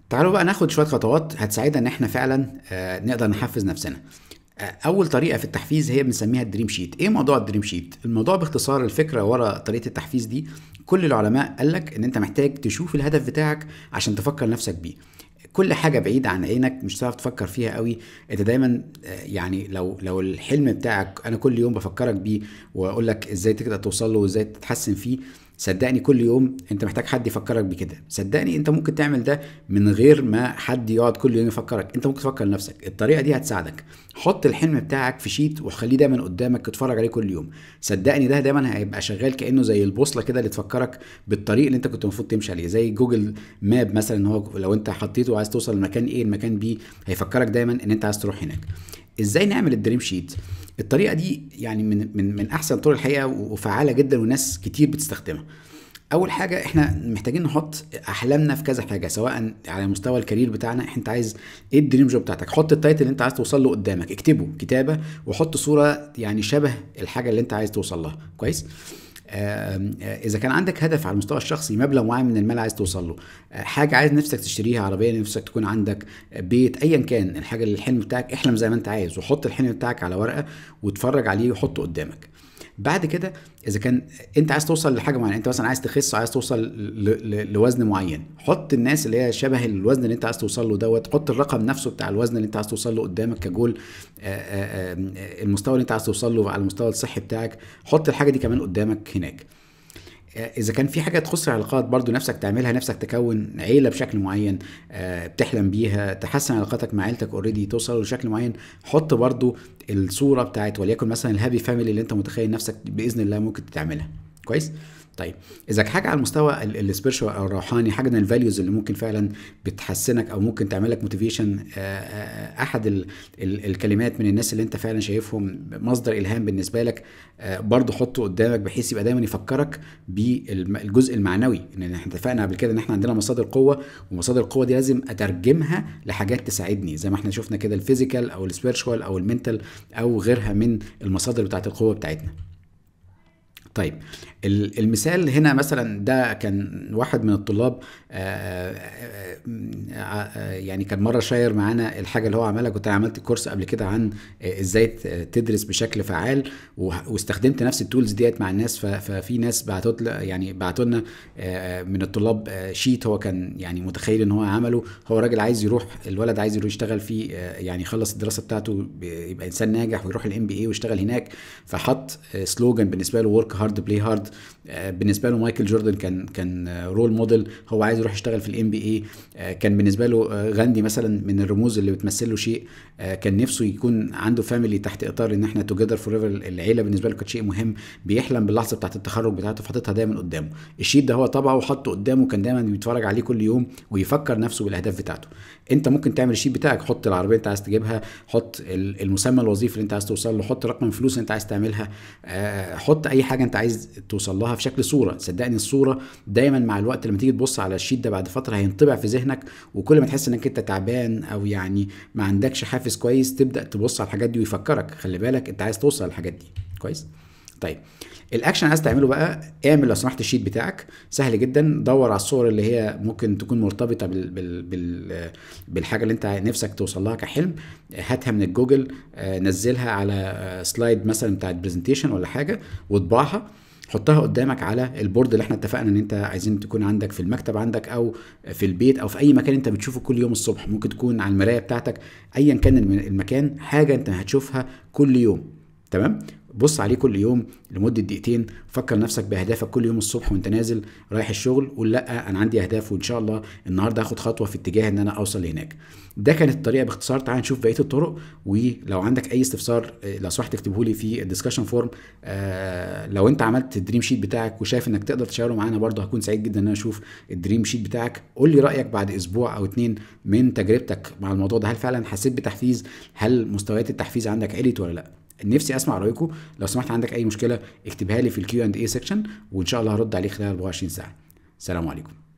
تعالوا بقى ناخد شوية خطوات هتساعدنا ان احنا فعلا نقدر نحفز نفسنا. اول طريقة في التحفيز هي بنسميها الدريم شيت. ايه موضوع الدريم شيت؟ الموضوع باختصار الفكرة ورا طريقة التحفيز دي، كل العلماء قالك ان انت محتاج تشوف الهدف بتاعك عشان تفكر نفسك بيه. كل حاجة بعيدة عن عينك مش هتعرف تفكر فيها قوي. انت دايما يعني لو الحلم بتاعك انا كل يوم بفكرك بيه واقول لك ازاي تقدر توصل له وازاي تتحسن فيه، صدقني كل يوم انت محتاج حد يفكرك بكده. صدقني انت ممكن تعمل ده من غير ما حد يقعد كل يوم يفكرك، انت ممكن تفكر لنفسك. الطريقة دي هتساعدك. حط الحلم بتاعك في شيت وخليه دايما قدامك تتفرج عليه كل يوم. صدقني ده دايما هيبقى شغال كأنه زي البوصلة كده اللي تفكرك بالطريق اللي انت كنت المفروض تمشي عليه، زي جوجل ماب مثلا. ان هو لو انت حطيته وعايز توصل لمكان ايه المكان بي، هيفكرك دايما ان انت عايز تروح هناك. ازاي نعمل الدريم شيت؟ الطريقة دي يعني من احسن طرق الحقيقة وفعالة جدا وناس كتير بتستخدمها. اول حاجه احنا محتاجين نحط احلامنا في كذا حاجه، سواء على مستوى الكارير بتاعنا. انت عايز ايه الدريم جوب بتاعتك؟ حط التايتل اللي انت عايز توصل له قدامك، اكتبه كتابه وحط صوره يعني شبه الحاجه اللي انت عايز توصل لها. كويس. اذا كان عندك هدف على المستوى الشخصي، مبلغ معين من المال عايز توصل له، حاجه عايز نفسك تشتريها، عربيه نفسك تكون عندك، بيت، ايا كان الحاجه اللي الحلم بتاعك، احلم زي ما انت عايز وحط الحلم بتاعك على ورقه واتفرج عليه وحطه قدامك. بعد كده اذا كان انت عايز توصل لحاجه معينه، انت مثلا عايز تخس، عايز توصل لوزن معين، حط الناس اللي هي شبه الوزن اللي انت عايز توصل له دوت، حط الرقم نفسه بتاع الوزن اللي انت عايز توصل له قدامك كجول. المستوى اللي انت عايز توصل له على المستوى الصحي بتاعك، حط الحاجه دي كمان قدامك هناك. اذا كان في حاجه تخص العلاقات برضو نفسك تعملها، نفسك تكون عيله بشكل معين بتحلم بيها، تحسن علاقاتك مع عيلتك اوريدي توصل لشكل معين، حط برضو الصوره بتاعت وليكن مثلا الهابي فاميلي اللي انت متخيل نفسك باذن الله ممكن تعملها. كويس. طيب اذا حاجه على المستوى السبيرشوال او الروحاني، حاجه من الفاليوز اللي ممكن فعلا بتحسنك او ممكن تعمل لك موتيفيشن، احد الكلمات من الناس اللي انت فعلا شايفهم مصدر الهام بالنسبه لك، برضه حطه قدامك بحيث يبقى دايما يفكرك بالجزء المعنوي. ان احنا اتفقنا قبل كده ان احنا عندنا مصادر قوه، ومصادر القوه دي لازم اترجمها لحاجات تساعدني، زي ما احنا شفنا كده الفيزيكال او السبيرشوال او المنتال او غيرها من المصادر بتاعت القوه بتاعتنا. طيب المثال هنا مثلا ده كان واحد من الطلاب يعني كان مره شاير معانا الحاجه اللي هو عملها. كنت عملت كورس قبل كده عن ازاي تدرس بشكل فعال، واستخدمت نفس التولز ديت مع الناس. ففي ناس بعتوا لنا من الطلاب شيت هو كان يعني متخيل ان هو عمله. هو راجل عايز يروح، الولد عايز يروح يشتغل في يعني يخلص الدراسه بتاعته يبقى انسان ناجح ويروح الMBA ويشتغل هناك. فحط سلوجان بالنسبه له ورك هارد بلاي هارد. بالنسبه له مايكل جوردن كان رول موديل، هو عايز يروح يشتغل في الMBA. كان بالنسبه له غاندي مثلا من الرموز اللي بتمثل له شيء. كان نفسه يكون عنده فاميلي تحت اطار ان احنا توجذر فور ايفر، العيله بالنسبه له كانت شيء مهم. بيحلم باللحظه بتاعه التخرج بتاعته، فحاططها دايما قدامه. الشيت ده هو طبعه وحطه قدامه، كان دايما بيتفرج عليه كل يوم ويفكر نفسه بالاهداف بتاعته. انت ممكن تعمل الشيت بتاعك، حط العربيه اللي انت عايز تجيبها، حط المسمى الوظيفي اللي انت عايز توصل له، حط رقم الفلوس اللي انت عايز تعملها، حط اي حاجه انت عايز توصل لها في شكل صوره. صدقني الصوره دايما مع الوقت لما تيجي تبص على الشيت ده بعد فتره هينطبع في ذهنك، وكل ما تحس انك انت تعبان او يعني ما عندكش حافز كويس تبدا تبص على الحاجات دي ويفكرك خلي بالك انت عايز توصل للحاجات دي. كويس. طيب الاكشن عايز تعمله بقى، اعمل لو سمحت الشيت بتاعك سهل جدا. دور على الصور اللي هي ممكن تكون مرتبطه بالحاجه اللي انت نفسك توصل لها كحلم، هاتها من الجوجل، نزلها على سلايد مثلا بتاعت برزنتيشن ولا حاجه واطبعها، حطها قدامك على البورد اللي احنا اتفقنا ان انت عايزين تكون عندك في المكتب عندك او في البيت او في اي مكان انت بتشوفه كل يوم الصبح. ممكن تكون على المرايه بتاعتك، ايا كان المكان، حاجه انت هتشوفها كل يوم. تمام. بص عليه كل يوم لمده دقيقتين، فكر نفسك باهدافك كل يوم الصبح وانت نازل رايح الشغل، قول لا انا عندي اهداف وان شاء الله النهارده هاخد خطوه في اتجاه ان انا اوصل لهناك. ده كانت الطريقه باختصار. تعال نشوف بقيه الطرق، ولو عندك اي استفسار لو سمحت اكتبه لي في الديسكشن فورم. لو انت عملت الدريم شيت بتاعك وشايف انك تقدر تشاره معانا برضه هكون سعيد جدا ان انا اشوف الدريم شيت بتاعك. قول لي رايك بعد اسبوع او 2 من تجربتك مع الموضوع ده، هل فعلا حسيت بتحفيز؟ هل مستويات التحفيز عندك عليت ولا لا؟ نفسي اسمع رايكم. لو سمحت عندك اي مشكله اكتبها لي في الكيو اند اي سيكشن، وان شاء الله هرد عليك خلال 24 ساعه. السلام عليكم.